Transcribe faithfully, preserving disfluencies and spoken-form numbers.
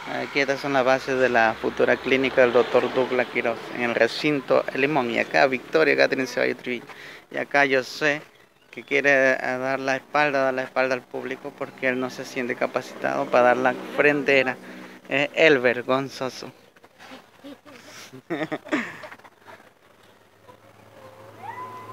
Aquí estas son las bases de la futura clínica del doctor Douglas Quiroz, en el recinto El Limón. Y acá Victoria Catherine Ceballos Trujillo. Y acá yo sé que quiere eh, dar la espalda, dar la espalda al público porque él no se siente capacitado para dar la frente. Es el vergonzoso.